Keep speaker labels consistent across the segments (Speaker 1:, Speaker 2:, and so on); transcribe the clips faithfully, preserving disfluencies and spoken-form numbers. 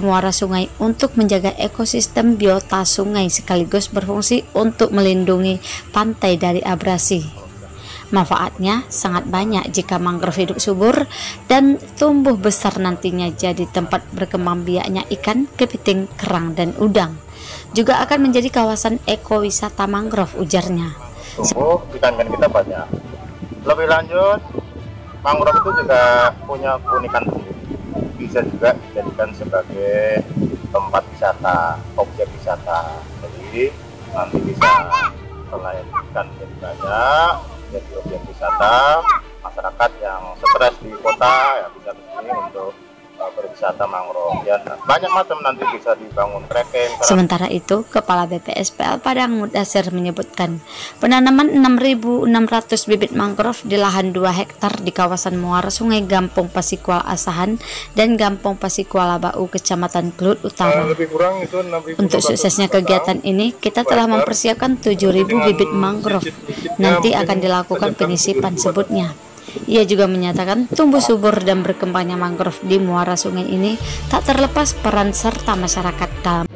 Speaker 1: muara sungai untuk menjaga ekosistem biota sungai sekaligus berfungsi untuk melindungi pantai dari abrasi. Manfaatnya sangat banyak jika mangrove hidup subur dan tumbuh besar, nantinya jadi tempat berkembang biaknya ikan, kepiting, kerang, dan udang. Juga akan menjadi kawasan ekowisata mangrove, ujarnya.
Speaker 2: Tumbuh ikan-ikan kita banyak. Lebih lanjut, mangrove itu juga punya keunikan sendiri. Bisa juga dijadikan sebagai tempat wisata, objek wisata. Jadi nanti bisa selain ikan jadi banyak, jadi objek wisata, masyarakat yang stres di kota ya bisa ke sini untuk uh, berwisata mangrove. Ya, banyak macam nanti bisa dibangun trekking.
Speaker 1: Sementara itu, Kepala B P S P L Padang Mudasir menyebutkan penanaman enam ribu enam ratus bibit mangrove di lahan dua hektar di kawasan muara sungai Gampong Pasikuala Asahan dan Gampong Pasikuala Bau, Kecamatan Kelut Utara.
Speaker 2: Lebih kurang itu enam ribu
Speaker 1: Untuk suksesnya kegiatan ini, kita telah mempersiapkan tujuh ribu bibit mangrove. Nanti akan dilakukan penyisipan, sebutnya. Ia juga menyatakan tumbuh subur dan berkembangnya mangrove di muara sungai ini tak terlepas peran serta masyarakat dalam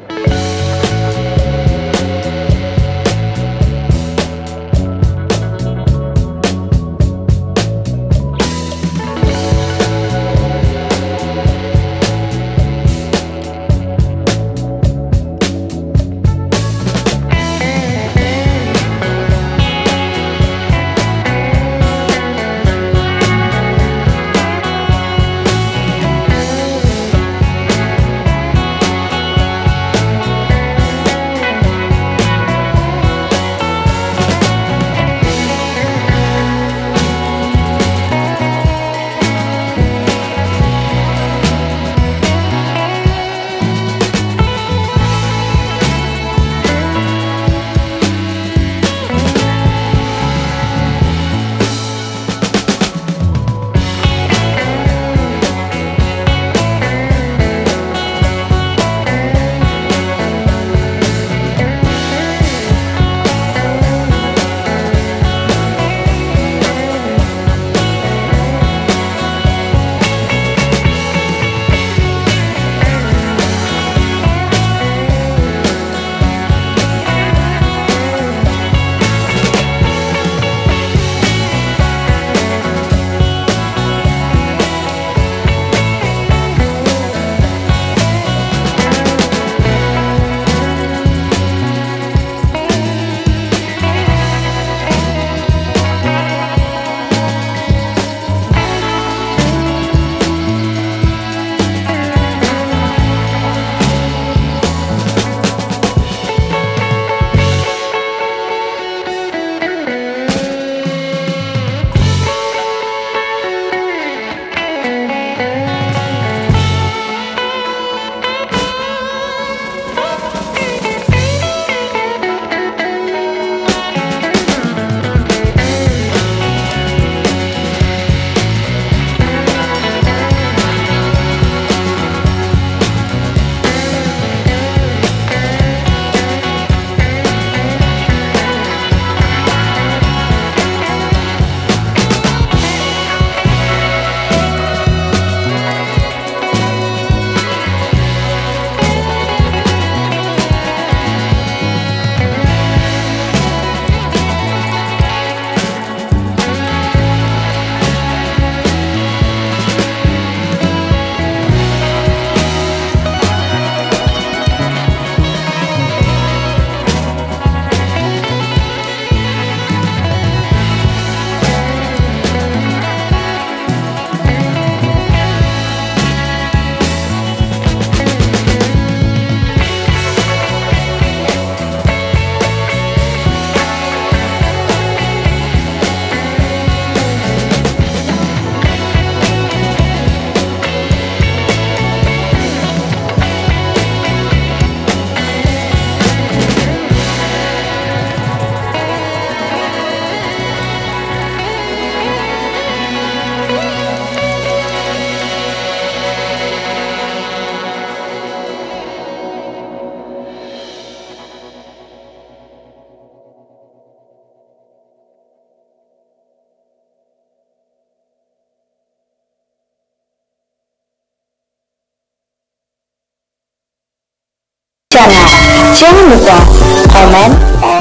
Speaker 1: channel. Jangan lupa komen,